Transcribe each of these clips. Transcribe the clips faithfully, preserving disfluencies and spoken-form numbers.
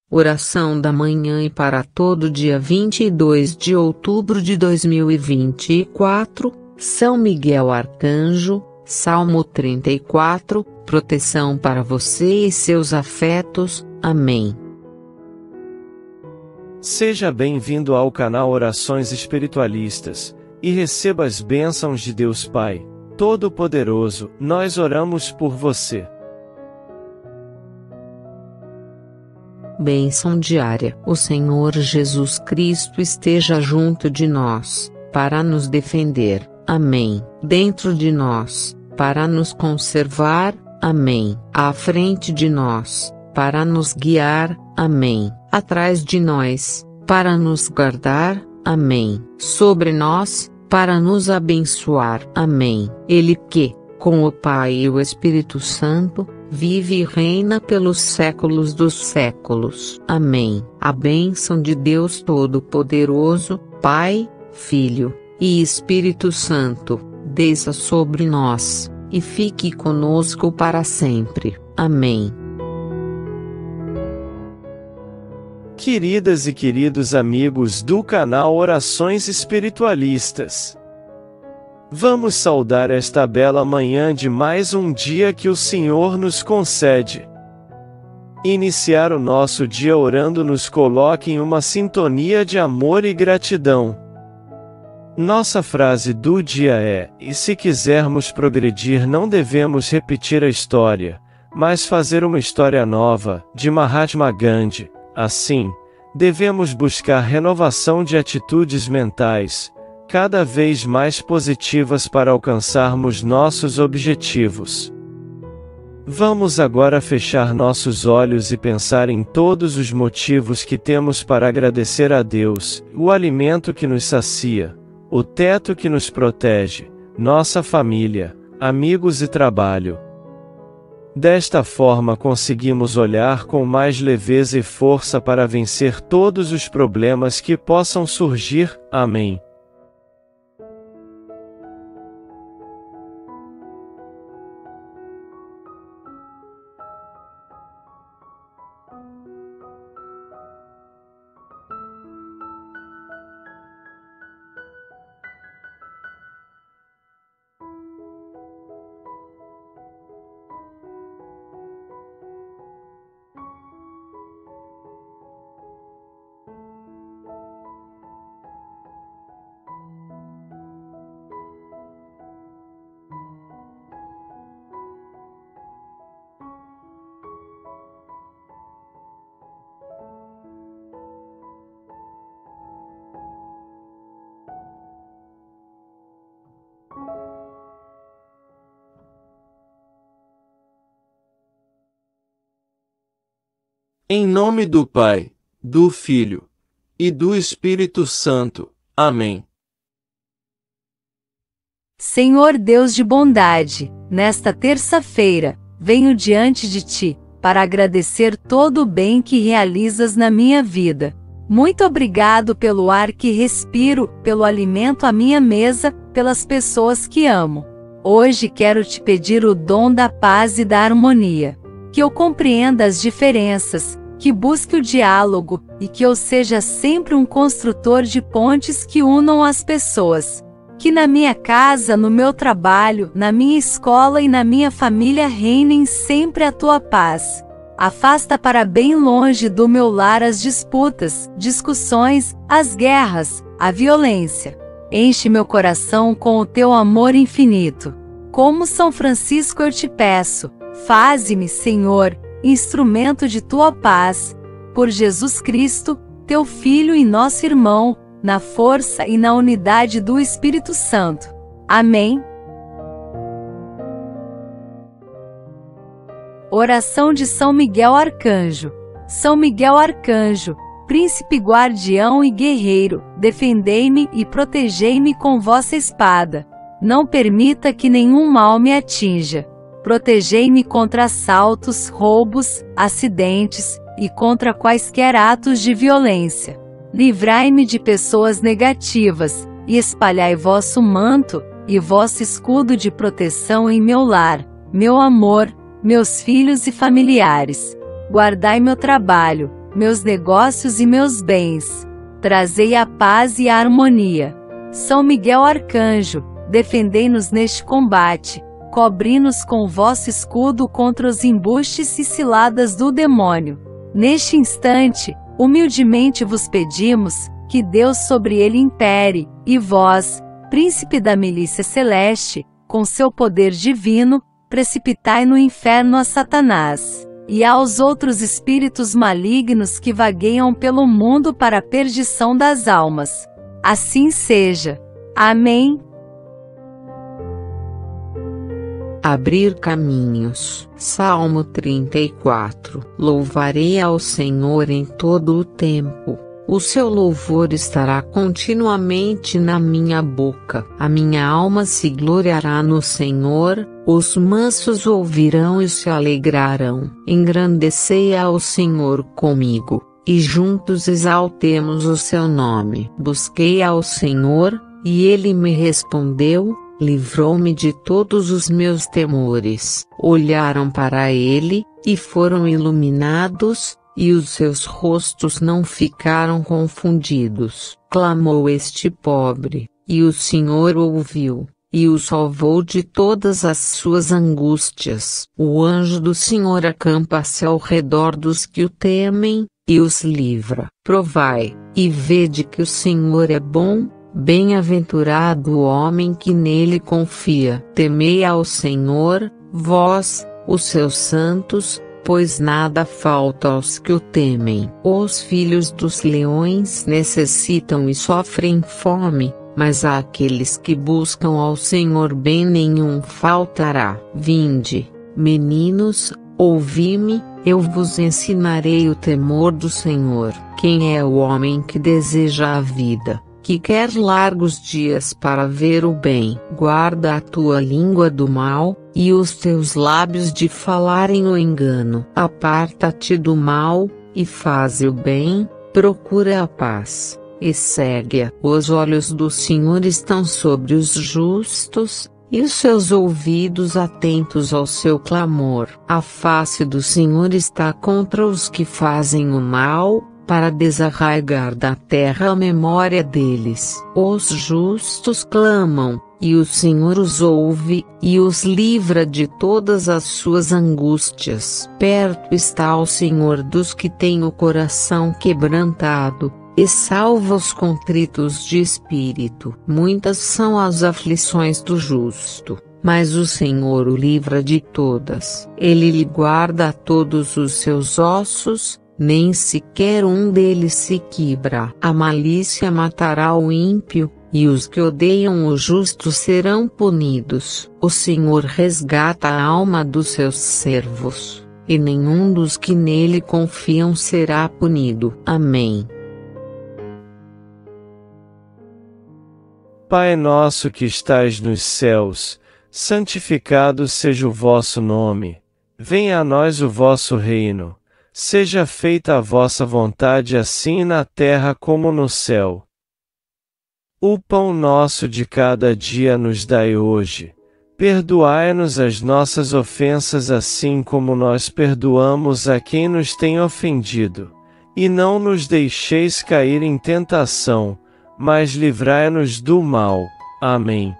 Oração da manhã e para todo dia vinte e dois de outubro de dois mil e vinte e quatro, São Miguel Arcanjo, Salmo trinta e quatro, proteção para você e seus afetos. Amém. Seja bem-vindo ao canal Orações Espiritualistas, e receba as bênçãos de Deus Pai Todo-Poderoso. Nós oramos por você. Bênção diária. O Senhor Jesus Cristo esteja junto de nós, para nos defender. Amém. Dentro de nós, para nos conservar. Amém. À frente de nós, para nos guiar. Amém. Atrás de nós, para nos guardar. Amém. Sobre nós, para nos abençoar. Amém. Ele que, com o Pai e o Espírito Santo, vive e reina pelos séculos dos séculos. Amém. A bênção de Deus Todo-Poderoso, Pai, Filho e Espírito Santo, desça sobre nós, e fique conosco para sempre. Amém. Queridas e queridos amigos do canal Orações Espiritualistas, vamos saudar esta bela manhã de mais um dia que o Senhor nos concede. Iniciar o nosso dia orando nos coloca em uma sintonia de amor e gratidão. Nossa frase do dia é: e se quisermos progredir não devemos repetir a história, mas fazer uma história nova, de Mahatma Gandhi. Assim, devemos buscar renovação de atitudes mentais, cada vez mais positivas para alcançarmos nossos objetivos. Vamos agora fechar nossos olhos e pensar em todos os motivos que temos para agradecer a Deus: o alimento que nos sacia, o teto que nos protege, nossa família, amigos e trabalho. Desta forma conseguimos olhar com mais leveza e força para vencer todos os problemas que possam surgir. Amém. Em nome do Pai, do Filho e do Espírito Santo. Amém. Senhor Deus de bondade, nesta terça-feira, venho diante de Ti, para agradecer todo o bem que realizas na minha vida. Muito obrigado pelo ar que respiro, pelo alimento à minha mesa, pelas pessoas que amo. Hoje quero Te pedir o dom da paz e da harmonia. Que eu compreenda as diferenças, que busque o diálogo, e que eu seja sempre um construtor de pontes que unam as pessoas. Que na minha casa, no meu trabalho, na minha escola e na minha família reinem sempre a Tua paz. Afasta para bem longe do meu lar as disputas, discussões, as guerras, a violência. Enche meu coração com o Teu amor infinito. Como São Francisco eu te peço, faze-me, Senhor, instrumento de Tua paz, por Jesus Cristo, Teu Filho e nosso irmão, na força e na unidade do Espírito Santo. Amém. Oração de São Miguel Arcanjo. São Miguel Arcanjo, príncipe guardião e guerreiro, defendei-me e protegei-me com vossa espada. Não permita que nenhum mal me atinja. Protegei-me contra assaltos, roubos, acidentes, e contra quaisquer atos de violência. Livrai-me de pessoas negativas, e espalhai vosso manto, e vosso escudo de proteção em meu lar, meu amor, meus filhos e familiares. Guardai meu trabalho, meus negócios e meus bens. Trazei a paz e a harmonia. São Miguel Arcanjo, defendei-nos neste combate, cobri-nos com o vosso escudo contra os embustes e ciladas do demônio. Neste instante, humildemente vos pedimos, que Deus sobre ele impere, e vós, príncipe da milícia celeste, com seu poder divino, precipitai no inferno a Satanás, e aos outros espíritos malignos que vagueiam pelo mundo para a perdição das almas. Assim seja. Amém. Abrir caminhos. Salmo trinta e quatro. Louvarei ao Senhor em todo o tempo. O seu louvor estará continuamente na minha boca. A minha alma se gloriará no Senhor, os mansos ouvirão e se alegrarão. Engrandecei ao Senhor comigo, e juntos exaltemos o seu nome. Busquei ao Senhor, e ele me respondeu, livrou-me de todos os meus temores. Olharam para ele, e foram iluminados, e os seus rostos não ficaram confundidos. Clamou este pobre, e o Senhor ouviu, e o salvou de todas as suas angústias. O anjo do Senhor acampa-se ao redor dos que o temem, e os livra. Provai, e vede que o Senhor é bom, bem-aventurado o homem que nele confia. Temei ao Senhor, vós, os seus santos, pois nada falta aos que o temem. Os filhos dos leões necessitam e sofrem fome, mas àqueles que buscam ao Senhor bem nenhum faltará. Vinde, meninos, ouvi-me, eu vos ensinarei o temor do Senhor. Quem é o homem que deseja a vida, que quer largos dias para ver o bem? Guarda a tua língua do mal, e os teus lábios de falarem o engano. Aparta-te do mal, e faze o bem, procura a paz, e segue-a. Os olhos do Senhor estão sobre os justos, e os seus ouvidos atentos ao seu clamor. A face do Senhor está contra os que fazem o mal, para desarraigar da terra a memória deles. Os justos clamam, e o Senhor os ouve, e os livra de todas as suas angústias. Perto está o Senhor dos que têm o coração quebrantado, e salva os contritos de espírito. Muitas são as aflições do justo, mas o Senhor o livra de todas. Ele lhe guarda todos os seus ossos, nem sequer um deles se quebra. A malícia matará o ímpio, e os que odeiam o justo serão punidos. O Senhor resgata a alma dos seus servos, e nenhum dos que nele confiam será punido. Amém. Pai nosso que estais nos céus, santificado seja o vosso nome. Venha a nós o vosso reino. Seja feita a vossa vontade assim na terra como no céu. O pão nosso de cada dia nos dai hoje. Perdoai-nos as nossas ofensas assim como nós perdoamos a quem nos tem ofendido. E não nos deixeis cair em tentação, mas livrai-nos do mal. Amém.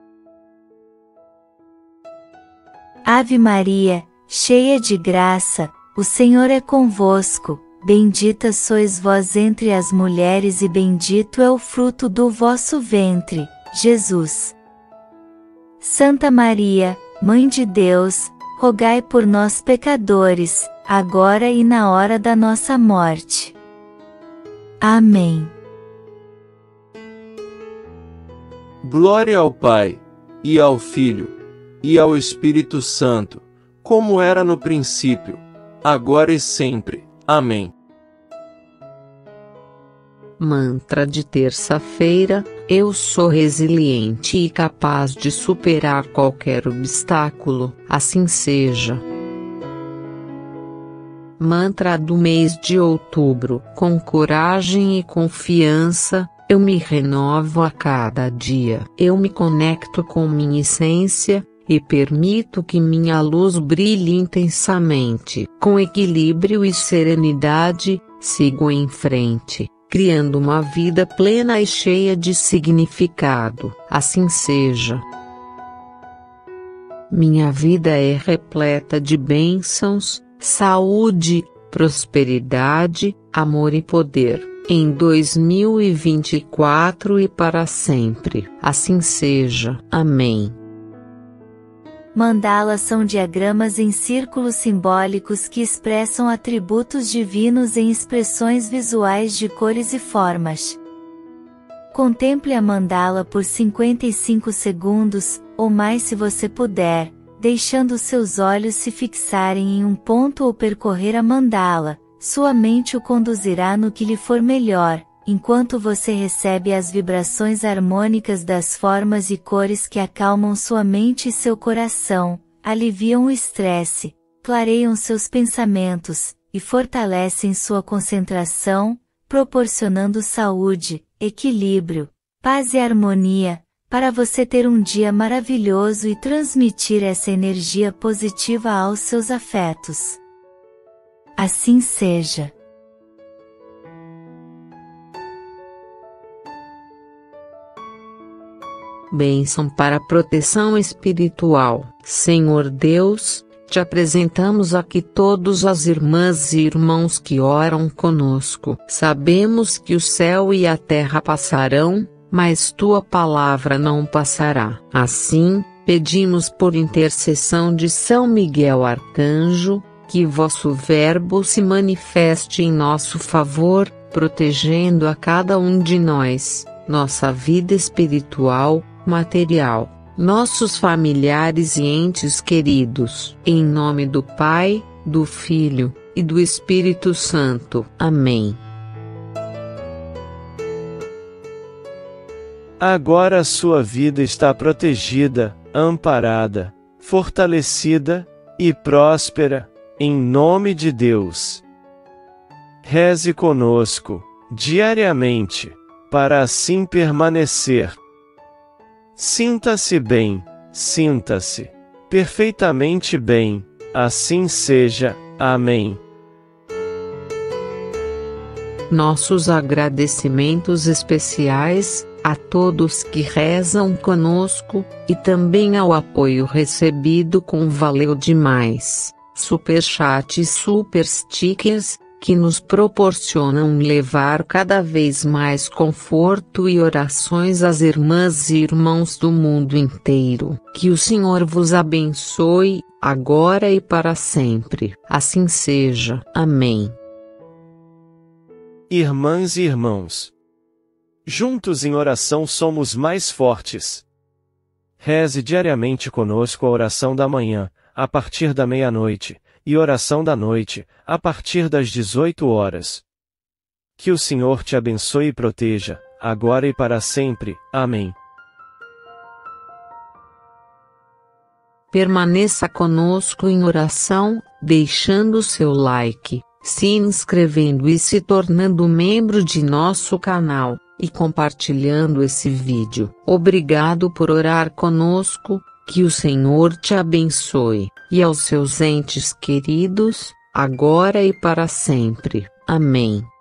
Ave Maria, cheia de graça, o Senhor é convosco, bendita sois vós entre as mulheres e bendito é o fruto do vosso ventre, Jesus. Santa Maria, Mãe de Deus, rogai por nós pecadores, agora e na hora da nossa morte. Amém. Glória ao Pai, e ao Filho, e ao Espírito Santo, como era no princípio, agora e sempre. Amém. Mantra de terça-feira: eu sou resiliente e capaz de superar qualquer obstáculo, assim seja. Mantra do mês de outubro: com coragem e confiança, eu me renovo a cada dia. Eu me conecto com minha essência, e permito que minha luz brilhe intensamente. Com equilíbrio e serenidade, sigo em frente, criando uma vida plena e cheia de significado. Assim seja. Minha vida é repleta de bênçãos, saúde, prosperidade, amor e poder, em dois mil e vinte e quatro e para sempre. Assim seja. Amém. Mandalas são diagramas em círculos simbólicos que expressam atributos divinos em expressões visuais de cores e formas. Contemple a mandala por cinquenta e cinco segundos, ou mais se você puder, deixando seus olhos se fixarem em um ponto ou percorrer a mandala. Sua mente o conduzirá no que lhe for melhor, enquanto você recebe as vibrações harmônicas das formas e cores que acalmam sua mente e seu coração, aliviam o estresse, clareiam seus pensamentos, e fortalecem sua concentração, proporcionando saúde, equilíbrio, paz e harmonia, para você ter um dia maravilhoso e transmitir essa energia positiva aos seus afetos. Assim seja. Bênção para proteção espiritual. Senhor Deus, te apresentamos aqui todas as irmãs e irmãos que oram conosco. Sabemos que o céu e a terra passarão, mas tua palavra não passará. Assim, pedimos por intercessão de São Miguel Arcanjo, que vosso verbo se manifeste em nosso favor, protegendo a cada um de nós, nossa vida espiritual, material, nossos familiares e entes queridos. Em nome do Pai, do Filho, e do Espírito Santo. Amém. Agora a sua vida está protegida, amparada, fortalecida e próspera, em nome de Deus. Reze conosco, diariamente, para assim permanecer. Sinta-se bem, sinta-se perfeitamente bem, assim seja. Amém. Nossos agradecimentos especiais a todos que rezam conosco, e também ao apoio recebido com Valeu Demais, Superchat e Super Stickers, que nos proporcionam levar cada vez mais conforto e orações às irmãs e irmãos do mundo inteiro. Que o Senhor vos abençoe, agora e para sempre. Assim seja. Amém. Irmãs e irmãos, juntos em oração somos mais fortes. Reze diariamente conosco a oração da manhã, a partir da meia-noite, e oração da noite, a partir das dezoito horas. Que o Senhor te abençoe e proteja, agora e para sempre. Amém. Permaneça conosco em oração, deixando seu like, se inscrevendo e se tornando membro de nosso canal, e compartilhando esse vídeo. Obrigado por orar conosco, que o Senhor te abençoe, e aos seus entes queridos, agora e para sempre. Amém.